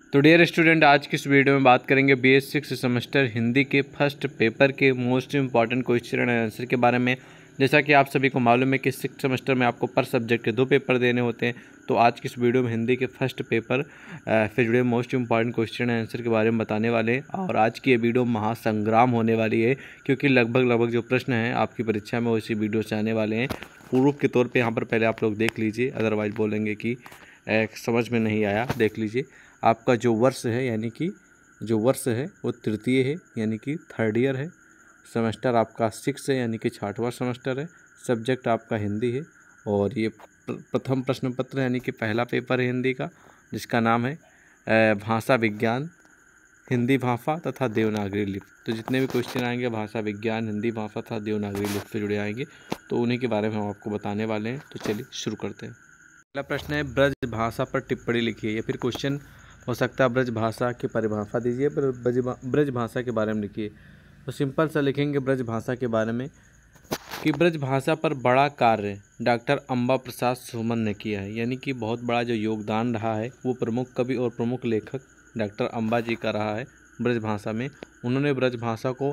तो dear student, आज की इस वीडियो में बात करेंगे BS 6 सेमेस्टर हिंदी के फर्स्ट पेपर के most important question and answer के बारे में। जैसा कि आप सभी को मालूम है कि 6 सेमेस्टर में आपको पर सब्जेक्ट के 2 पेपर देने होते हैं। तो आज की इस वीडियो में हिंदी के फर्स्ट पेपर से जुड़े most important question and answer के बारे में बताने वाले हैं। और आज की ये वीडियो महासंग्राम होने वाली है, क्योंकि लगभग जो प्रश्न हैं आपकी परीक्षा में वो इसी वीडियो से आने वाले हैं। प्रूफ के तौर पर यहाँ पर पहले आप लोग देख लीजिए, अदरवाइज बोलेंगे कि समझ में नहीं आया। देख लीजिए, आपका जो वर्ष है यानी कि जो वर्ष है वो तृतीय है यानी कि थर्ड ईयर है। सेमेस्टर आपका 6 है यानी कि 6वां सेमेस्टर है। सब्जेक्ट आपका हिंदी है और ये प्रथम प्रश्न पत्र यानी कि पहला पेपर है हिंदी का, जिसका नाम है भाषा विज्ञान, हिंदी भाषा तथा देवनागरी लिपि। तो जितने भी क्वेश्चन आएंगे भाषा विज्ञान, हिंदी भाषा तथा देवनागरी लिपि से जुड़े आएंगे, तो उन्हीं के बारे में हम आपको बताने वाले हैं। तो चलिए शुरू करते हैं। पहला प्रश्न है, ब्रज भाषा पर टिप्पणी लिखिए। या फिर क्वेश्चन हो सकता है ब्रज भाषा की परिभाषा दीजिए, पर ब्रज भाषा के बारे में लिखिए। तो सिंपल सा लिखेंगे ब्रज भाषा के बारे में कि ब्रज भाषा पर बड़ा कार्य डॉक्टर अम्बा प्रसाद सुमन ने किया है। यानी कि बहुत बड़ा जो योगदान रहा है वो प्रमुख कवि और प्रमुख लेखक डॉक्टर अम्बा जी का रहा है ब्रज भाषा में। उन्होंने ब्रज भाषा को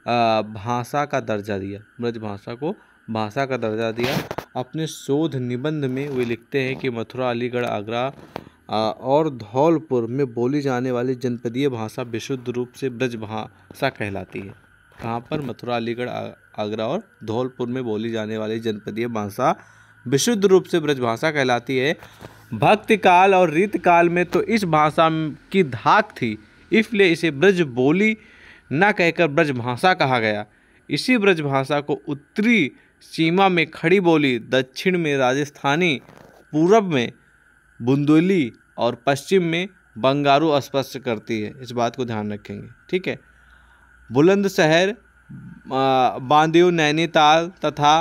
भाषा का दर्जा दिया, ब्रज भाषा को भाषा का दर्जा दिया। अपने शोध निबंध में वे लिखते हैं कि मथुरा, अलीगढ़, आगरा और धौलपुर में बोली जाने वाली जनपदीय भाषा विशुद्ध रूप से ब्रज भाषा कहलाती है। कहाँ पर? मथुरा, अलीगढ़, आगरा और धौलपुर में बोली जाने वाली जनपदीय भाषा विशुद्ध रूप से ब्रज भाषा कहलाती है। भक्ति काल और रीत काल में तो इस भाषा की धाक थी, इसलिए इसे ब्रज बोली न कहकर ब्रज भाषा कहा गया। इसी ब्रज भाषा को उत्तरी सीमा में खड़ी बोली, दक्षिण में राजस्थानी, पूरब में बुंदेली और पश्चिम में बंगारू स्पष्ट करती है। इस बात को ध्यान रखेंगे, ठीक है। बुलंदशहर, बांदीव, नैनीताल तथा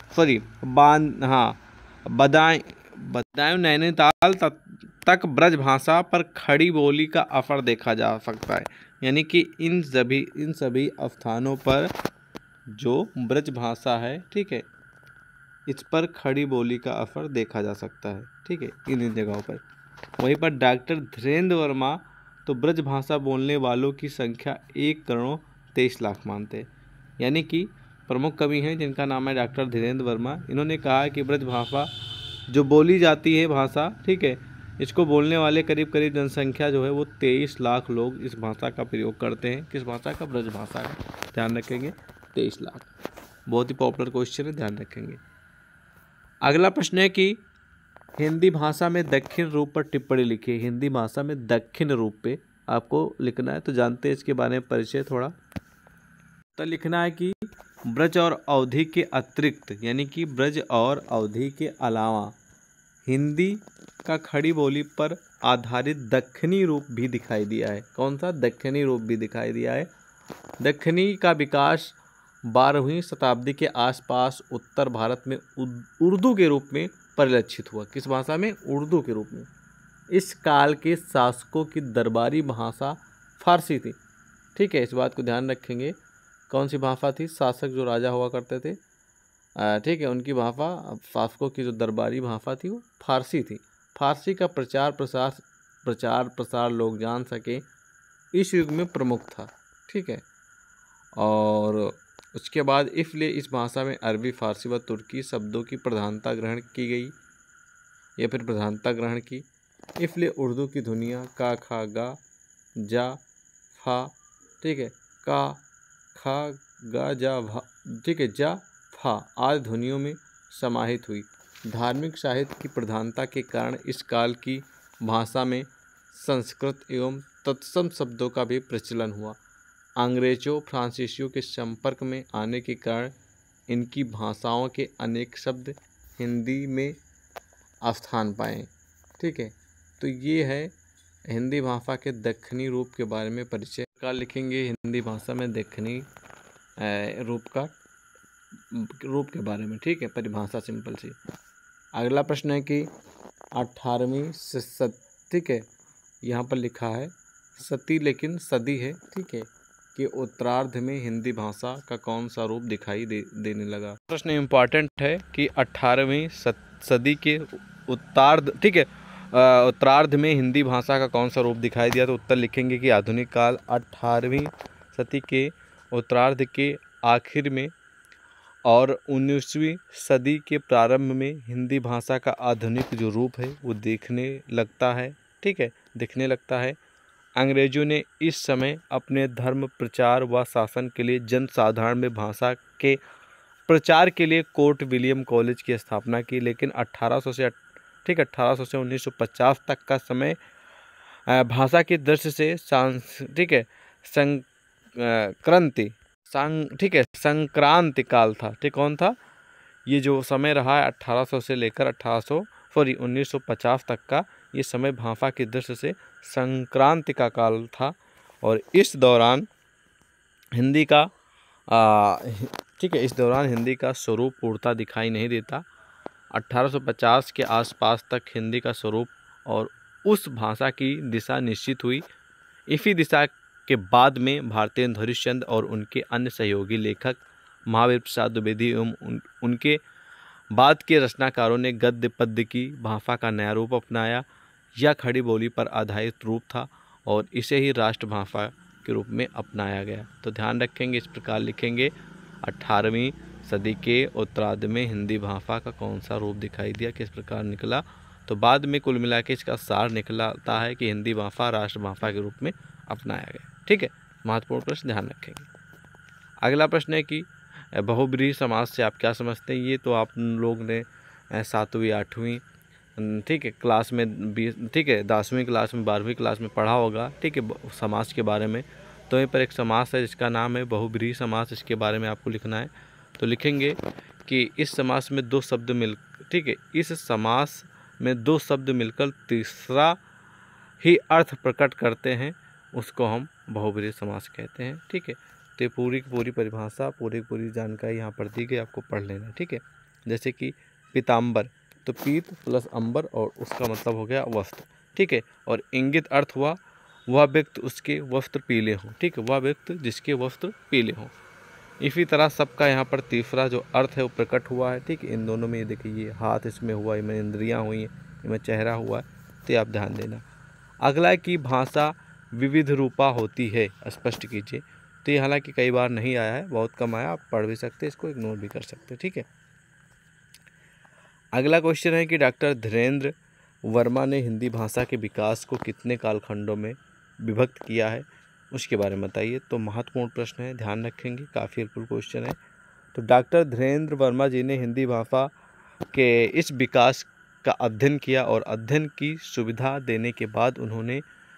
बदायूं नैनीताल तक ब्रज भाषा पर खड़ी बोली का असर देखा जा सकता है। यानी कि इन सभी स्थानों पर जो ब्रज भाषा है, ठीक है, इस पर खड़ी बोली का असर देखा जा सकता है, ठीक है, इन जगहों पर। वहीं पर डॉक्टर धीरेन्द्र वर्मा तो ब्रज भाषा बोलने वालों की संख्या 1,23,00,000 मानते हैं। यानी कि प्रमुख कवि हैं जिनका नाम है डॉक्टर धीरेन्द्र वर्मा। इन्होंने कहा है कि ब्रज भाषा जो बोली जाती है भाषा, ठीक है, इसको बोलने वाले करीब जनसंख्या जो है वो 23 लाख लोग इस भाषा का प्रयोग करते हैं। किस भाषा का? ब्रज भाषा का। ध्यान रखेंगे, 23 लाख। बहुत ही पॉपुलर क्वेश्चन है, ध्यान रखेंगे। अगला प्रश्न है कि हिंदी भाषा में दक्षिण रूप पर टिप्पणी लिखिए। हिंदी भाषा में दक्षिण रूप पे आपको लिखना है, तो जानते हैं इसके बारे में परिचय थोड़ा। तो लिखना है कि ब्रज और अवधी के अतिरिक्त, यानी कि ब्रज और अवधी के अलावा हिंदी का खड़ी बोली पर आधारित दक्षिणी रूप भी दिखाई दिया है। कौन सा? दक्षिणी रूप भी दिखाई दिया है। दक्षिणी का विकास 12वीं शताब्दी के आसपास उत्तर भारत में उर्दू के रूप में परिलक्षित हुआ। किस भाषा में? उर्दू के रूप में। इस काल के शासकों की दरबारी भाषा फारसी थी, ठीक है, इस बात को ध्यान रखेंगे। कौन सी भाषा थी? शासक जो राजा हुआ करते थे, ठीक है, उनकी भाषा, शासकों की जो दरबारी भाषा थी वो फारसी थी। फारसी का प्रचार प्रसार लोग जान सके इस युग में प्रमुख था, ठीक है। और उसके बाद इसलिए इस भाषा में अरबी, फारसी व तुर्की शब्दों की प्रधानता ग्रहण की गई, या फिर प्रधानता ग्रहण की। इसलिए उर्दू की ध्वनियाँ का, खा, गा, जा, फा, ठीक है, का, खा, गा, जा, भा, ठीक है, जा, फा आदि ध्वनियों में समाहित हुई। धार्मिक साहित्य की प्रधानता के कारण इस काल की भाषा में संस्कृत एवं तत्सम शब्दों का भी प्रचलन हुआ। अंग्रेजों, फ्रांसीसियों के संपर्क में आने के कारण इनकी भाषाओं के अनेक शब्द हिंदी में स्थान पाए, ठीक है। तो ये है हिंदी भाषा के दक्षिणी रूप के बारे में परिचय का लिखेंगे। हिंदी भाषा में दक्षिणी रूप के बारे में, ठीक है, परिभाषा सिंपल सी। अगला प्रश्न है कि 18वीं ठीक है, यहाँ पर लिखा है सती लेकिन सदी है, ठीक है, कि उत्तरार्ध में हिंदी भाषा का कौन सा रूप दिखाई देने लगा। प्रश्न इम्पॉर्टेंट है कि 18वीं सदी के उत्तरार्ध, ठीक है, उत्तरार्ध में हिंदी भाषा का कौन सा रूप दिखाई दिया? तो उत्तर लिखेंगे कि आधुनिक काल 18वीं सदी के उत्तरार्ध के आखिर में और 19वीं सदी के प्रारंभ में हिंदी भाषा का आधुनिक जो रूप है वो दिखने लगता है। ठीक है, दिखने लगता है। अंग्रेजों ने इस समय अपने धर्म प्रचार व शासन के लिए जनसाधारण में भाषा के प्रचार के लिए कोर्ट विलियम कॉलेज की स्थापना की, लेकिन 1800 से 1950 तक का समय भाषा की दृष्टि से संक्रांति काल था। ठीक, कौन था? ये जो समय रहा है 1800 से लेकर 1950 तक का, ये समय भाषा की दृष्टि से संक्रांति का काल था। और इस दौरान हिंदी का इस दौरान हिंदी का स्वरूप पूर्णतः दिखाई नहीं देता। 1850 के आसपास तक हिंदी का स्वरूप और उस भाषा की दिशा निश्चित हुई। इसी दिशा के बाद में भारतेंदु हरिश्चंद्र और उनके अन्य सहयोगी लेखक महावीर प्रसाद द्विवेदी एवं उनके बाद के रचनाकारों ने गद्य पद्य की भाषा का नया रूप अपनाया। यह खड़ी बोली पर आधारित रूप था और इसे ही राष्ट्रभाषा के रूप में अपनाया गया। तो ध्यान रखेंगे, इस प्रकार लिखेंगे 18वीं सदी के उत्तरार्ध में हिंदी भाषा का कौन सा रूप दिखाई दिया, किस प्रकार निकला। तो बाद में कुल मिला के इसका सार निकलता है कि हिंदी भाषा राष्ट्रभाषा के रूप में अपनाया गया। ठीक है, महत्वपूर्ण प्रश्न, ध्यान रखेंगे। अगला प्रश्न है कि बहुब्रीहि समास से आप क्या समझते हैं? ये तो आप लोग ने 7वीं 8वीं क्लास में 10वीं क्लास में 12वीं क्लास में पढ़ा होगा। ठीक है, समास के बारे में। तो यहाँ पर एक समास है जिसका नाम है बहुब्रीहि समास, इसके बारे में आपको लिखना है। तो लिखेंगे कि इस समास में दो शब्द इस समास में दो शब्द मिलकर तीसरा ही अर्थ प्रकट करते हैं, उसको हम बहुब्रीहि समास कहते हैं। ठीक है, तो पूरी की पूरी परिभाषा, पूरी जानकारी यहाँ पर दी गई, आपको पढ़ लेना। ठीक है, जैसे कि पीताम्बर, तो पीत प्लस अंबर और उसका मतलब हो गया वस्त्र। ठीक है, और इंगित अर्थ हुआ वह व्यक्ति उसके वस्त्र पीले हों। ठीक है, वह व्यक्ति जिसके वस्त्र पीले हों। इसी तरह सबका यहाँ पर तीसरा जो अर्थ है वो प्रकट हुआ है। ठीक है, इन दोनों में देखिए, ये हाथ इसमें हुआ, इनमें इंद्रियाँ हुई, इनमें चेहरा हुआ है, तो आप ध्यान देना। अगला की भाषा विविध रूपा होती है, स्पष्ट कीजिए। तो ये हालांकि कई बार नहीं आया है, बहुत कम आया, आप पढ़ भी सकते, इसको इग्नोर भी कर सकते। ठीक है, अगला क्वेश्चन है कि डॉक्टर धीरेन्द्र वर्मा ने हिंदी भाषा के विकास को कितने कालखंडों में विभक्त किया है, उसके बारे में बताइए। तो महत्वपूर्ण प्रश्न है, ध्यान रखेंगे, काफ़ी हेल्पफुल क्वेश्चन है। तो डॉक्टर धीरेन्द्र वर्मा जी ने हिंदी भाषा के इस विकास का अध्ययन किया और अध्ययन की सुविधा देने के बाद उन्होंने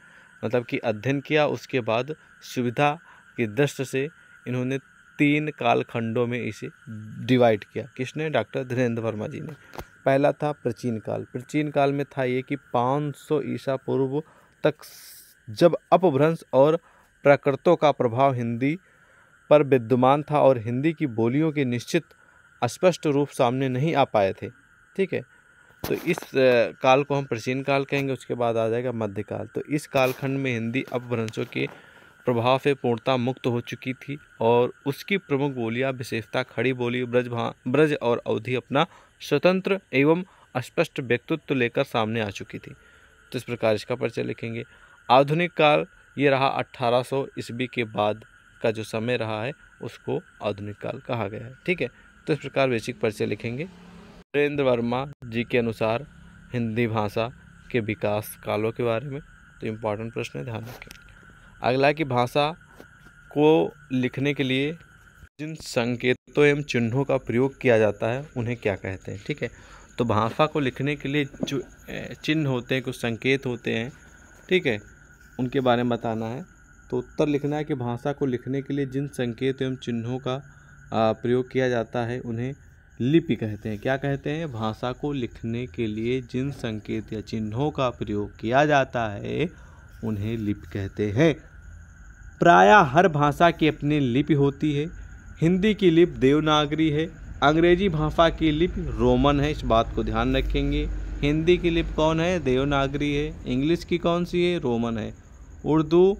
अध्ययन किया, उसके बाद सुविधा की दृष्टि से इन्होंने 3 कालखंडों में इसे डिवाइड किया। किसने? डॉक्टर धीरेन्द्र वर्मा जी ने। पहला था प्राचीन काल। प्राचीन काल में था ये कि 500 ईसा पूर्व तक, जब अपभ्रंश और प्राकृतों का प्रभाव हिंदी पर विद्यमान था और हिंदी की बोलियों के निश्चित स्पष्ट रूप सामने नहीं आ पाए थे। ठीक है, तो इस काल को हम प्राचीन काल कहेंगे। उसके बाद आ जाएगा मध्यकाल। तो इस कालखंड में हिंदी अपभ्रंशों के प्रभाव से पूर्णतः मुक्त हो चुकी थी और उसकी प्रमुख बोलियां विशेषता खड़ी बोली, ब्रज और अवधी अपना स्वतंत्र एवं स्पष्ट व्यक्तित्व लेकर सामने आ चुकी थी। तो इस प्रकार इसका परिचय लिखेंगे। आधुनिक काल ये रहा 1800 ईस्वी के बाद का जो समय रहा है, उसको आधुनिक काल कहा गया है। ठीक है, तो इस प्रकार बेसिक परिचय लिखेंगे धीरेन्द्र वर्मा जी के अनुसार हिंदी भाषा के विकास कालों के बारे में। तो इम्पॉर्टेंट प्रश्न है, ध्यान रखें। अगला की भाषा को लिखने के लिए जिन संकेतों एवं चिन्हों का प्रयोग किया जाता है उन्हें क्या कहते हैं। ठीक है, तो भाषा को लिखने के लिए जो चिन्ह होते हैं, कुछ संकेत होते हैं, ठीक है, उनके बारे में बताना है। तो उत्तर लिखना है कि भाषा को लिखने के लिए जिन संकेत एवं चिन्हों का प्रयोग किया जाता है उन्हें लिपि कहते हैं। क्या कहते हैं? भाषा को लिखने के लिए जिन संकेत या चिन्हों का प्रयोग किया जाता है उन्हें लिपि कहते हैं। प्रायः हर भाषा की अपनी लिपि होती है। हिंदी की लिपि देवनागरी है, अंग्रेजी भाषा की लिपि रोमन है, इस बात को ध्यान रखेंगे। हिंदी की लिपि कौन है? देवनागरी है। इंग्लिश की कौन सी है? रोमन है। उर्दू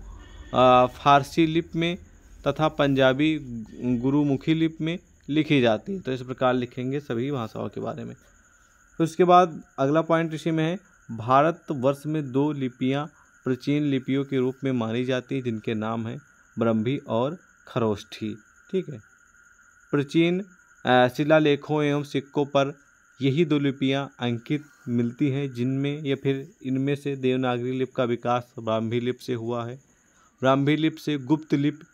फारसी लिपि में तथा पंजाबी गुरुमुखी लिपि में लिखी जाती है। तो इस प्रकार लिखेंगे सभी भाषाओं के बारे में। तो इसके बाद अगला पॉइंट इसी में है, भारतवर्ष में 2 लिपियां प्राचीन लिपियों के रूप में मानी जाती हैं, जिनके नाम हैं ब्रह्मी और खरोष्ठी। ठीक है, प्राचीन शिलालेखों एवं सिक्कों पर यही 2 लिपियां अंकित मिलती हैं, जिनमें या फिर इनमें से देवनागरी लिपि का विकास ब्राह्मी लिपि से हुआ है। ब्राह्मी लिपि से गुप्त लिपि,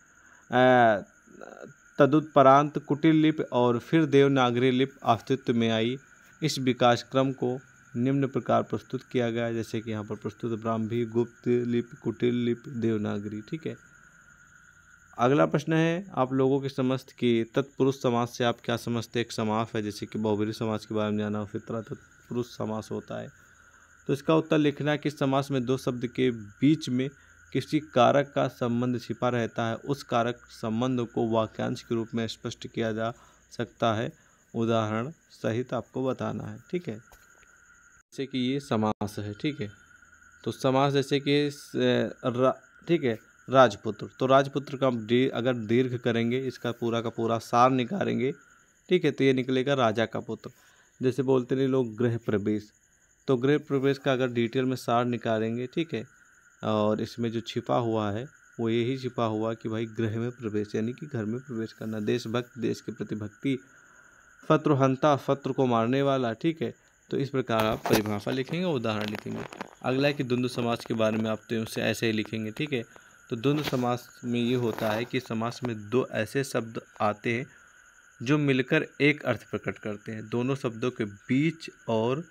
तदुपरांत कुटिल लिपि और फिर देवनागरी लिपि अस्तित्व में आई। इस विकास क्रम को निम्न प्रकार प्रस्तुत किया गया है, जैसे कि यहाँ पर प्रस्तुत ब्राह्मी, गुप्त लिपि, कुटिल लिपि, देवनागरी। ठीक है, अगला प्रश्न है आप लोगों की समझ की तत्पुरुष समास से आप क्या समझते हैं। एक समास है, जैसे कि बहुब्रीहि समास के बारे में जाना हो, फिर तरह तत्पुरुष समास होता है। तो इसका उत्तर लिखना है कि समास में 2 शब्द के बीच में किसी कारक का संबंध छिपा रहता है, उस कारक संबंध को वाक्यांश के रूप में स्पष्ट किया जा सकता है, उदाहरण सहित आपको बताना है। ठीक है, जैसे कि ये समास है। ठीक है, तो समास जैसे कि ठीक है, राजपुत्र, तो राजपुत्र का अगर दीर्घ करेंगे, इसका पूरा का पूरा सार निकालेंगे, ठीक है, तो ये निकलेगा राजा का पुत्र। जैसे बोलते नहीं लोग गृह प्रवेश, तो गृह प्रवेश का अगर डिटेल में सार निकालेंगे, ठीक है, और इसमें जो छिपा हुआ है वो यही छिपा हुआ कि भाई गृह में प्रवेश यानी कि घर में प्रवेश करना, देशभक्त, देश के प्रति भक्ति, शत्रुहंता, शत्रु को मारने वाला। ठीक है, तो इस प्रकार आप परिभाषा लिखेंगे, उदाहरण लिखेंगे। अगला है कि द्वंद्व समास के बारे में आप तो उससे ऐसे ही लिखेंगे। ठीक है, तो द्वंद्व समास में ये होता है कि समास में 2 ऐसे शब्द आते हैं जो मिलकर एक अर्थ प्रकट करते हैं। दोनों शब्दों के बीच और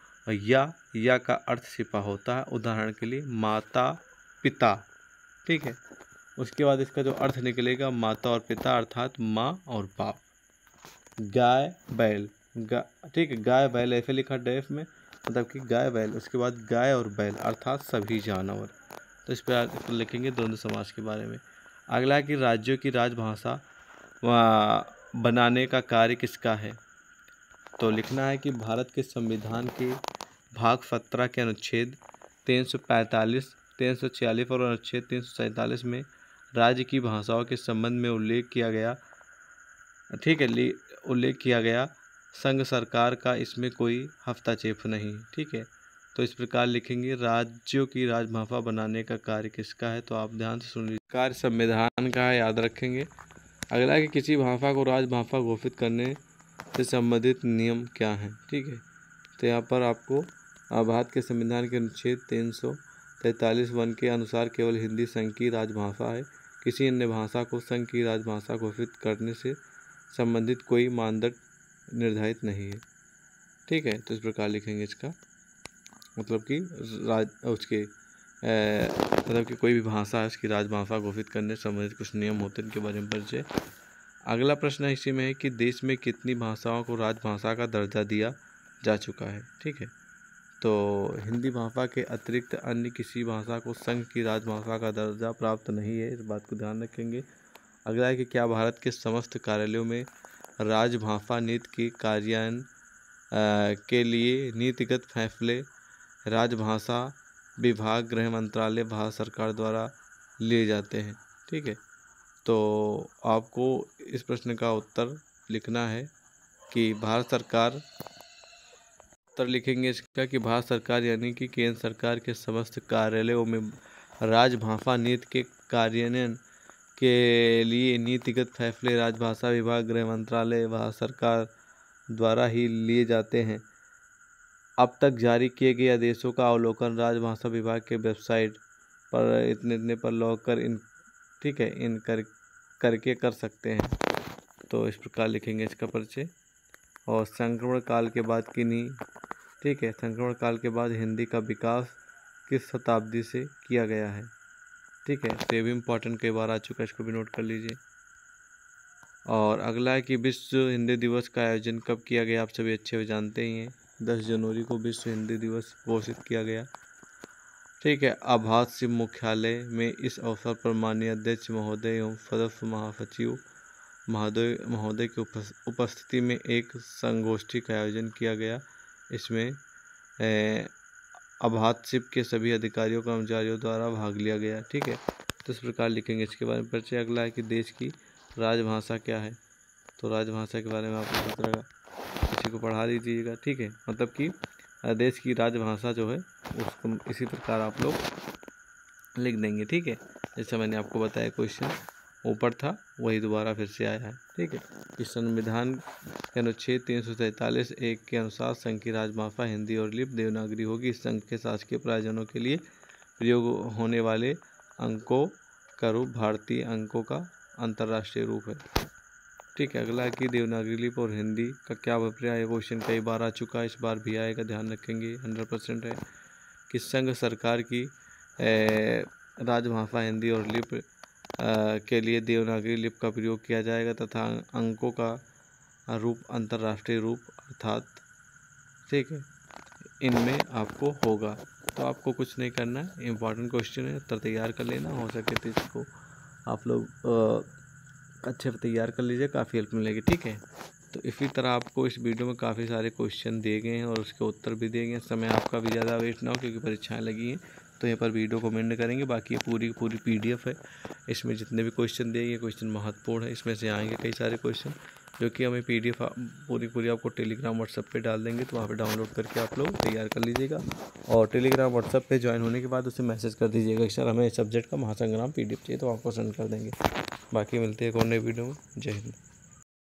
या का अर्थ छिपा होता है, उदाहरण के लिए माता पिता। ठीक है, उसके बाद इसका जो अर्थ निकलेगा माता और पिता अर्थात माँ और बाप। गाय बैल, ठीक है, गाय बैल ऐसे लिखा डैफ में, मतलब कि गाय बैल, उसके बाद गाय और बैल अर्थात सभी जानवर। तो इस पर लिखेंगे द्वंद्व समास के बारे में। अगला है कि राज्यों की राजभाषा बनाने का कार्य किसका है। तो लिखना है कि भारत के संविधान के भाग 17 के अनुच्छेद 345, 346 और अनुच्छेद 347 में राज्य की भाषाओं के संबंध में उल्लेख किया गया। ठीक है, उल्लेख किया गया, संघ सरकार का इसमें कोई हस्तक्षेप नहीं। ठीक है, तो इस प्रकार लिखेंगे राज्यों की राजभाषा बनाने का कार्य किसका है। तो आप ध्यान से सुन लीजिए, कार्य संविधान का है, याद रखेंगे। अगला है कि किसी भाषा को राजभाषा घोषित करने से संबंधित नियम क्या हैं। ठीक है, तो यहाँ पर आपको भारत के संविधान के अनुच्छेद 343(1) के अनुसार केवल हिंदी संघ की राजभाषा है, किसी अन्य भाषा को संघ की राजभाषा घोषित करने से संबंधित कोई मानदंड निर्धारित नहीं है। ठीक है, तो इस प्रकार लिखेंगे इसका मतलब कि मतलब कि कोई भी भाषा है उसकी राजभाषा घोषित करने से संबंधित कुछ नियम होते हैं, इनके बारे में परिचय। अगला प्रश्न इसी में है कि देश में कितनी भाषाओं को राजभाषा का दर्जा दिया जा चुका है। ठीक है, तो हिंदी भाषा के अतिरिक्त अन्य किसी भाषा को संघ की राजभाषा का दर्जा प्राप्त नहीं है, इस बात को ध्यान रखेंगे। अगला है कि क्या भारत के समस्त कार्यालयों में राजभाषा नीति के कार्यान्वयन के लिए नीतिगत फैसले राजभाषा विभाग, गृह मंत्रालय, भारत सरकार द्वारा लिए जाते हैं। ठीक है, तो आपको इस प्रश्न का उत्तर लिखना है कि भारत सरकार, उत्तर लिखेंगे इसका कि भारत सरकार यानी कि केंद्र सरकार के समस्त कार्यालयों में राजभाषा नीति के कार्यान्वयन के लिए नीतिगत फैसले राजभाषा विभाग, गृह मंत्रालय, भारत सरकार द्वारा ही लिए जाते हैं। अब तक जारी किए गए आदेशों का अवलोकन राजभाषा विभाग के वेबसाइट पर इतने पर लॉग कर ठीक है, इन करके कर सकते हैं। तो इस प्रकार लिखेंगे इसका परिचय। और संक्रमण काल के बाद किन्हीं, ठीक है, संक्रमण काल के बाद हिंदी का विकास किस शताब्दी से किया गया है। ठीक है, तो ये भी इम्पोर्टेंट कई बार आ चुका है, इसको भी नोट कर लीजिए। और अगला है कि विश्व हिंदी दिवस का आयोजन कब किया गया, आप सभी अच्छे से जानते ही हैं। 10 जनवरी को विश्व हिंदी दिवस घोषित किया गया। ठीक है, आभासी मुख्यालय में इस अवसर पर माननीय अध्यक्ष महोदय एवं सदस्य महासचिव महोदय की उपस्थिति में एक संगोष्ठी का आयोजन किया गया। इसमें आभातशिप के सभी अधिकारियों कर्मचारियों द्वारा भाग लिया गया। ठीक है, तो इस प्रकार लिखेंगे इसके बारे में परिचय। अगला है कि देश की राजभाषा क्या है। तो राजभाषा के बारे में आपको पता लगा, किसी को पढ़ा लीजिएगा। ठीक है, मतलब कि देश की राजभाषा जो है उसको इसी प्रकार आप लोग लिख देंगे। ठीक है, जैसे मैंने आपको बताया क्वेश्चन ऊपर था वही दोबारा फिर से आया है। ठीक है, इस संविधान के अनुच्छेद 347(1) के अनुसार संघ की राजभाषा हिंदी और लिपि देवनागरी होगी। इस संघ के शासकीय प्रयोजनों के लिए प्रयोग होने वाले अंकों का रूप भारतीय अंकों का अंतर्राष्ट्रीय रूप है। ठीक है, अगला कि देवनागरी लिपि और हिंदी का क्या अभिप्राय है। क्वेश्चन कई बार आ चुका है, इस बार भी आएगा, ध्यान रखेंगे। 100% है कि संघ सरकार की राजभाषा हिंदी और लिपि के लिए देवनागरी लिपि का प्रयोग किया जाएगा तथा अंकों का रूप अंतर्राष्ट्रीय रूप अर्थात, ठीक है, इनमें आपको होगा। तो आपको कुछ नहीं करना है, इम्पॉर्टेंट क्वेश्चन है, उत्तर तैयार कर लेना। हो सके तो इसको आप लोग अच्छे से तैयार कर लीजिए, काफ़ी हेल्प मिलेगी। ठीक है, तो इसी तरह आपको इस वीडियो में काफ़ी सारे क्वेश्चन दिए गए हैं और उसके उत्तर भी दिए गए हैं। समय आपका भी ज़्यादा वेस्ट ना हो क्योंकि परीक्षाएं लगी हैं, तो यहाँ पर वीडियो को कमेंट करेंगे। बाकी ये पूरी PDF है, इसमें जितने भी क्वेश्चन दिए गए क्वेश्चन महत्वपूर्ण है। इसमें से आएंगे कई सारे क्वेश्चन जो कि हमें PDF पूरी आपको टेलीग्राम व्हाट्सएप पे डाल देंगे, तो वहाँ पे डाउनलोड करके आप लोग तैयार कर लीजिएगा। और टेलीग्राम व्हाट्सएप पे ज्वाइन होने के बाद उसे मैसेज कर दीजिएगा कि सर हमें सब्जेक्ट का महासंग्राम PDF चाहिए, तो आपको सेंड कर देंगे। बाकी मिलते हैं एक और नई वीडियो में। जय हिंद।